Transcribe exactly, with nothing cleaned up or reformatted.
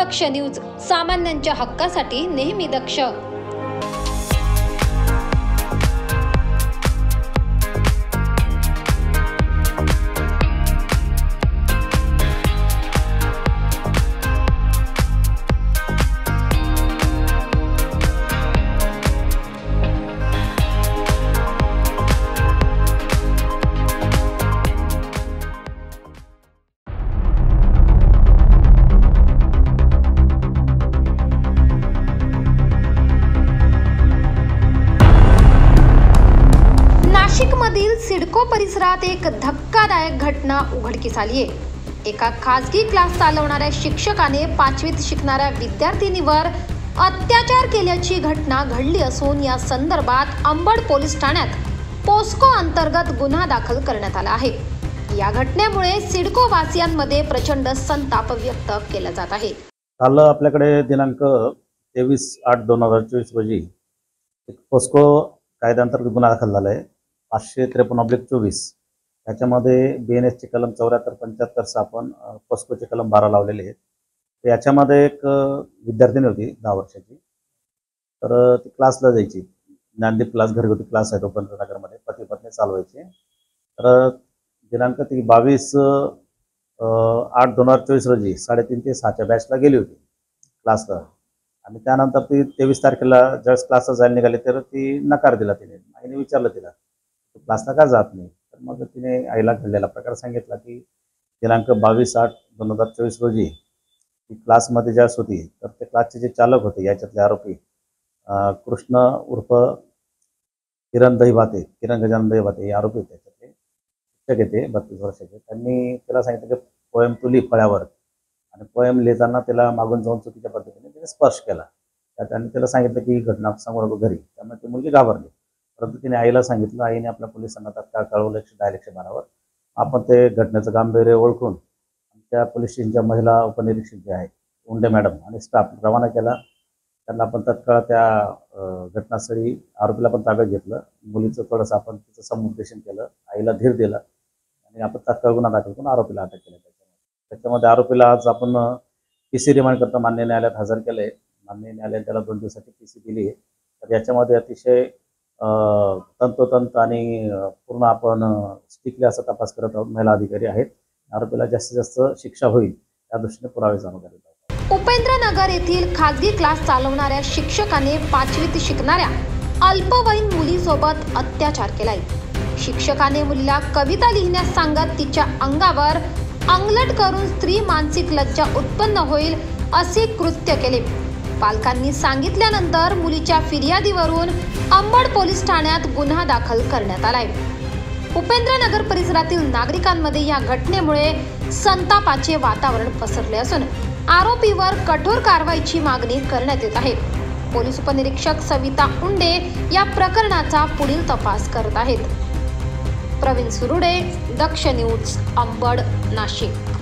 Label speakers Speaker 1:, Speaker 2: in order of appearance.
Speaker 1: दक्ष news, सामान्यांच्या हक्कासाठी नेहमी दक्ष। नाशिकमधील सिडको परिसरात एक धक्कादायक घटना उघडकीस आली आहे। एका खासगी क्लास चालवणाऱ्या शिक्षकाने पाचवीत शिकणाऱ्या विद्यार्थिनीवर अत्याचार केल्याची घटना घडली असून या संदर्भात अंबड पोलीस ठाण्यात पोस्को अंतर्गत गुन्हा दाखल करण्यात आला आहे। या घटनेमुळे सिडको वासियांमध्ये प्रचंड संताप व्यक्त केला जात आहे।
Speaker 2: काल आपल्याकडे दिनांक तेवीस आठ दोन हजार चोवीस रोजी एक पोस्को कायद्याअंतर्गत गुन्हा दाखल झाला आहे। पाचशे त्रेपन्न ऑब्लिक चोवीस याच्यामध्ये बी एन एसचे कलम चौऱ्याहत्तर पंच्याहत्तर सहा आपण पोस्कोचे कलम बारा लावलेले आहेत। याच्यामध्ये एक विद्यार्थिनी होती दहा वर्षाची, तर ती क्लासला जायची। ज्ञानदीप क्लास घरगुती क्लास आहे तो नगरमध्ये, पती पत्नी चालवायचे। तर दिनांक ती बावीस आठ दोन हजार चोवीस रोजी साडेतीन ते सहाच्या बॅचला गेली होती क्लासला, आणि त्यानंतर ती तेवीस तारखेला ज्यावेळेस क्लासला जायला निघाली तर ती नकार दिला। तिने आईने विचारलं तिला क्लासला का जात नाही, तर मग तिने आईला घडलेला प्रकार सांगितला की दिनांक बावीस आठ दोन हजार चोवीस रोजी ती क्लासमध्ये ज्यावेळेस होती तर ते क्लासचे जे चालक होते याच्यातले आरोपी कृष्ण उर्फ किरण दहीभाते किरण गजानन दहीभाते हे आरोपी होते। त्याच्यातले शिक्षक येते बत्तीस वर्षाचे। त्यांनी त्याला सांगितलं की पोएम तुली फळ्यावर, आणि पोएम लिहिताना त्याला मागून जाऊन चुकीच्या पद्धतीने त्याने स्पर्श केला। त्यांनी त्याला सांगितलं की ही घटना सांगू नको घरी, त्यामुळे ती मुलगी घाबरली। परंतु तिने आईला सांगितलं, आईने आपल्या पोलिसांना तात्काळ कळवलं एकशे दहा एकशे बारावर। आपण ते घटनेचं गांभीर्य ओळखून त्या पोलीस स्टेशनच्या महिला उपनिरीक्षक जे आहेत उंडे मॅडम आणि स्टाफ रवाना केला। त्यांना आपण तात्काळ त्या घटनास्थळी आरोपीला पण ताब्यात घेतलं। मुलीचं थोडंसं आपण तिचं समुपदेशन केलं, आईला धीर दिला, आणि आपण तात्काळ गुन्हा दाखल करून आरोपीला अटक केलं। त्याच्यामध्ये त्याच्यामध्ये आरोपीला आज आपण पी सी रिमांड करता मान्य न्यायालयात हजर केले। मान्य न्यायालयाने त्याला दोन दिवसाची पी सी दिली। तर याच्यामध्ये अतिशय तंतोतंत आणि पूर्ण आपण स्ट्रिक्टली असा तपास करत आहोत। महिला अधिकारी आहेत। आरोपीला जास्तीत जास्त शिक्षा होईल या दृष्टीने पुरावे जमा करीत आहोत।
Speaker 1: उपेंद्रनगर येथील खासगी क्लास चालवणाऱ्या शिक्षकाने पाचवीत शिकणाऱ्या अल्पवयीन मुलीसोबत अत्याचार केलाय। शिक्षकाने मुलीला कविता लिहिण्यास सांगत तिच्या अंगावर अंगलट करून स्त्री मानसिक लज्जा उत्पन्न होईल असे कृत्य केले। पालकांनी सांगितल्यानंतर मुलीच्या फिर्यादीवरून अंबड पोलीस ठाण्यात गुन्हा दाखल करण्यात आलाय। उपेंद्रनगर परिसरातील नागरिकांमध्ये या घटनेमुळे संतापाचे वातावरण पसरले असून आरोपीवर कठोर कारवाईची मागणी करण्यात येत आहे। पोलीस उपनिरीक्षक सविता उंडे या प्रकरणाचा पुढील तपास करत आहेत। प्रवीण सुरुडे, दक्ष न्यूज, अंबड, नाशिक।